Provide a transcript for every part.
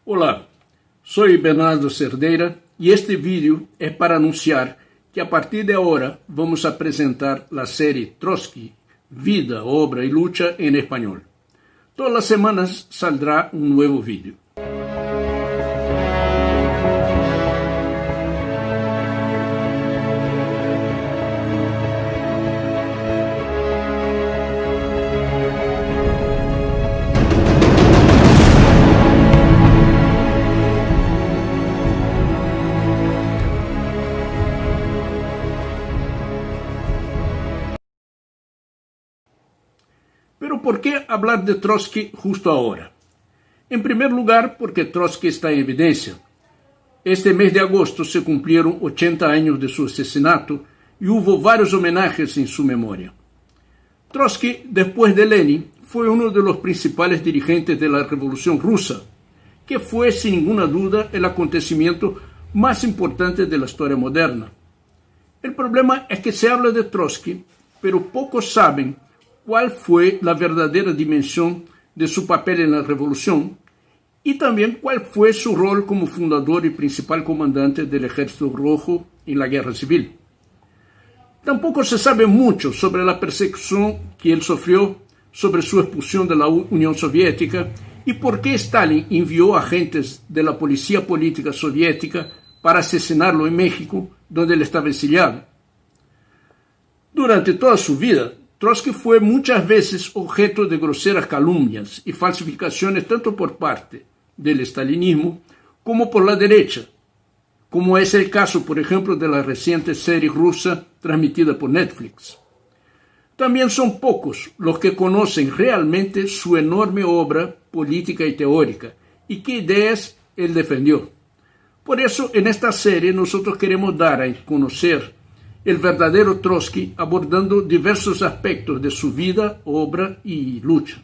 Olá, soy Bernardo Cerdeira e este vídeo é para anunciar que a partir de agora vamos apresentar a série Trotsky, Vida, Obra e Lucha em espanhol. Todas as semanas saldrá um novo vídeo. Pero ¿por qué hablar de Trotsky justo ahora? En primer lugar, porque Trotsky está en evidencia. Este mes de agosto se cumplieron 80 años de su asesinato y hubo varios homenajes en su memoria. Trotsky, después de Lenin, fue uno de los principales dirigentes de la Revolución Rusa, que fue sin ninguna duda el acontecimiento más importante de la historia moderna. El problema es que se habla de Trotsky, pero pocos saben cuál fue la verdadera dimensión de su papel en la revolución y también cuál fue su rol como fundador y principal comandante del Ejército Rojo en la Guerra Civil. Tampoco se sabe mucho sobre la persecución que él sufrió, sobre su expulsión de la Unión Soviética y por qué Stalin envió agentes de la policía política soviética para asesinarlo en México, donde él estaba exiliado. Durante toda su vida, Trotsky fue muchas veces objeto de groseras calumnias y falsificaciones tanto por parte del stalinismo como por la derecha, como es el caso, por ejemplo, de la reciente serie rusa transmitida por Netflix. También son pocos los que conocen realmente su enorme obra política y teórica y qué ideas él defendió. Por eso, en esta serie nosotros queremos dar a conocer el verdadero Trotsky, abordando diversos aspectos de su vida, obra y lucha.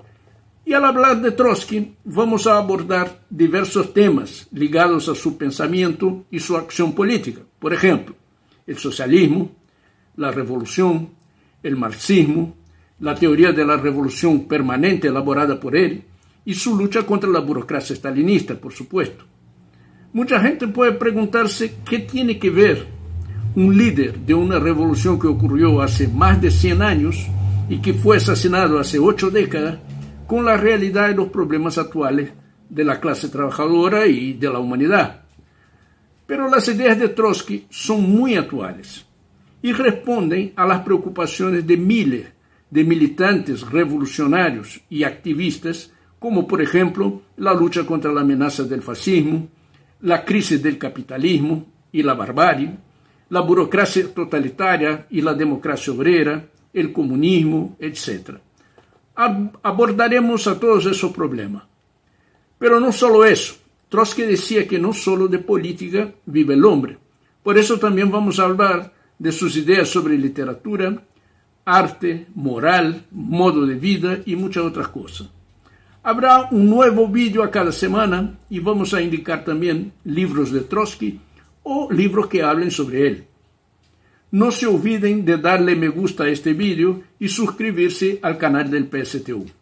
Y al hablar de Trotsky, vamos a abordar diversos temas ligados a su pensamiento y su acción política. Por ejemplo, el socialismo, la revolución, el marxismo, la teoría de la revolución permanente elaborada por él y su lucha contra la burocracia stalinista, por supuesto. Mucha gente puede preguntarse qué tiene que ver un líder de una revolución que ocurrió hace más de 100 años y que fue asesinado hace 8 décadas, con la realidad y los problemas actuales de la clase trabajadora y de la humanidad. Pero las ideas de Trotsky son muy actuales y responden a las preocupaciones de miles de militantes revolucionarios y activistas, como por ejemplo la lucha contra la amenaza del fascismo, la crisis del capitalismo y la barbarie, la burocracia totalitaria y la democracia obrera, el comunismo, etc. Abordaremos a todos esos problemas. Pero no solo eso. Trotsky decía que no solo de política vive el hombre. Por eso también vamos a hablar de sus ideas sobre literatura, arte, moral, modo de vida y muchas otras cosas. Habrá un nuevo vídeo a cada semana y vamos a indicar también libros de Trotsky o libros que hablen sobre él. No se olviden de darle me gusta a este vídeo y suscribirse al canal del PSTU.